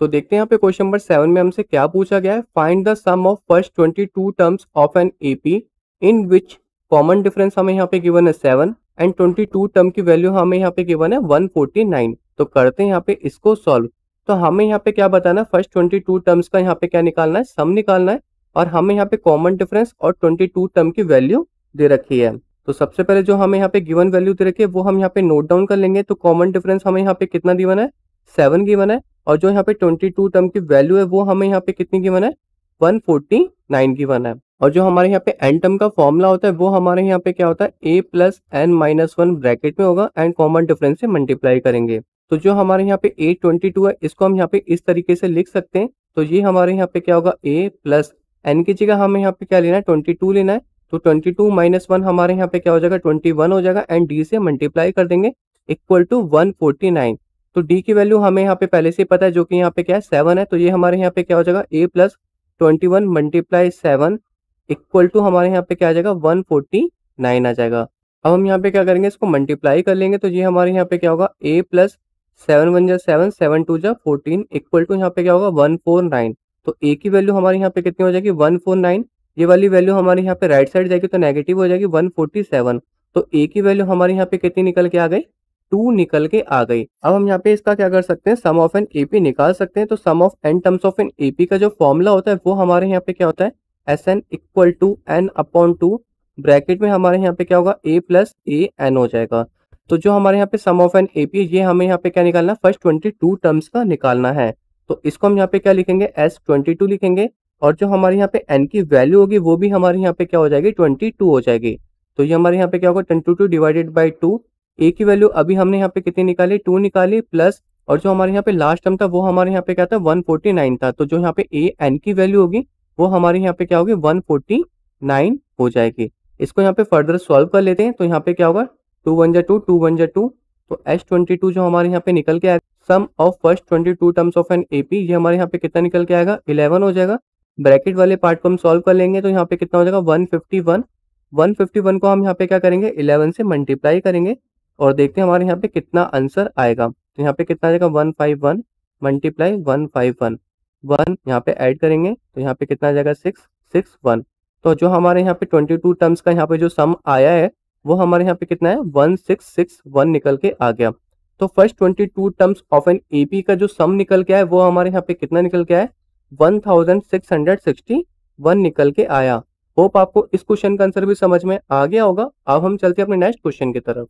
तो देखते हैं यहाँ पे क्वेश्चन नंबर 7 में हमसे क्या पूछा गया है। Find the sum of first 22 terms of an AP in which common difference हमें यहाँ पे गिवन है 7 एंड 22 टर्म की वैल्यू हमें यहाँ पे गिवन है 149। तो करते हैं यहाँ पे इसको सॉल्व। तो हमें यहाँ पे क्या बताना है, फर्स्ट 22 टर्म्स का यहाँ पे क्या निकालना है, सम निकालना है। और हमें यहाँ पे कॉमन डिफरेंस और 22 टर्म की वैल्यू दे रखी है। तो सबसे पहले जो हमें यहाँ पे गिवन वैल्यू दे रखी है वो हम यहाँ पे नोट डाउन कर लेंगे। तो कॉमन डिफरेंस हमें यहाँ पे कितना गिवन है, 7 गिवन है। और जो यहाँ पे 22 टर्म की वैल्यू है वो हमें यहाँ पे कितनी गिवन है, 149 गिवन है। और जो हमारे यहाँ पे एन टर्म का फॉर्मूला होता है वो हमारे यहाँ पे क्या होता है, a plus n minus 1 bracket में होगा एंड कॉमन डिफरेंस से मल्टीप्लाई करेंगे। तो जो हमारे यहाँ पे a22 है इसको हम यहाँ पे इस तरीके से लिख सकते हैं। तो ये हमारे यहाँ पे क्या होगा, a प्लस एन की जगह हमें यहाँ पे क्या लेना है, 22 लेना है। तो 22 माइनस 1 हमारे यहाँ पे क्या हो जाएगा, 21 हो जाएगा एंड d से मल्टीप्लाई कर देंगे इक्वल टू 149। तो d की वैल्यू हमें यहाँ पे पहले से पता है जो कि यहाँ पे क्या है, 7 है। तो ये हमारे यहाँ पे क्या हो जाएगा, a plus 21 multiply 7 equal to हमारे यहाँ पे क्या आ जाएगा, 149 आ जाएगा। अब हम यहाँ पे क्या करेंगे, इसको मल्टीप्लाई कर लेंगे। तो ये हमारे यहाँ पे क्या होगा, a प्लस 7 1 जा 7 7 2 जा 14 इक्वल टू यहाँ पे क्या होगा 149। तो a की वैल्यू हमारे यहाँ पे कितनी हो जाएगी, 149। ये वाली वैल्यू हमारे यहाँ पे राइट साइड जाएगी तो नेगेटिव हो जाएगी 147। तो a की वैल्यू हमारे यहाँ पे कितनी निकल के आ गई, 2 निकल के आ गई। अब हम यहाँ पे इसका क्या कर सकते हैं, सम ऑफ एन एपी निकाल सकते हैं। तो sum of n terms of an AP का जो फॉर्मूला होता है वो हमारे यहाँ पे क्या होता है, S n equal to n upon 2 bracket में हमारे यहाँ पे क्या होगा, a प्लस ए एन हो जाएगा। तो जो हमारे यहाँ पे सम ऑफ एन एपी ये हमें यहाँ पे क्या निकालना है, फर्स्ट 22 टर्म्स का निकालना है। तो इसको हम यहाँ पे क्या लिखेंगे, S22 लिखेंगे। और जो हमारे यहाँ पे n की वैल्यू होगी वो भी हमारे यहाँ पे क्या हो जाएगी, 22 हो जाएगी। तो ये हमारे यहाँ पे क्या होगा, 22 डिवाइडेड बाई 2। a की वैल्यू अभी हमने यहाँ पे कितनी निकाली, 2 निकाली प्लस, और जो हमारे यहाँ पे लास्ट टर्म था वो हमारे यहाँ पे क्या था, 149 था। तो जो यहाँ पे a n की वैल्यू होगी वो हमारे यहाँ पे क्या होगी, 149 हो जाएगी। इसको यहाँ पे फर्दर सॉल्व कर लेते हैं। तो यहाँ पे क्या होगा, 2 1 जा 2 2 1 जा 2। तो S22 जो हमारे यहाँ पे निकल के आएगा, sum of first 22 terms of an AP, ये हमारे यहाँ पे कितना निकल के आएगा, 11 हो जाएगा। ब्रैकेट वाले पार्ट को हम सॉल्व कर लेंगे तो यहाँ पे कितना हो जाएगा, 151। 151 को हम यहाँ पे क्या करेंगे, 11 से मल्टीप्लाई करेंगे और देखते हैं हमारे यहाँ पे कितना आंसर आएगा। तो यहाँ पे कितना आ जाएगा, 151 मल्टीप्लाई 151, 1 यहाँ पे ऐड करेंगे तो यहाँ पे कितना आ जाएगा, 661। तो जो हमारे यहाँ पे 22 टर्म्स का यहाँ पे जो सम आया है वो हमारे यहाँ पे कितना है, 1661 निकल के आ गया। तो first 22 terms of an AP का जो सम निकल के आया वो हमारे यहाँ पे कितना निकल के आया, 1661 निकल के आया। होप आपको इस क्वेश्चन का आंसर भी समझ में आ गया होगा। अब हम चलते हैं अपने नेक्स्ट क्वेश्चन की तरफ।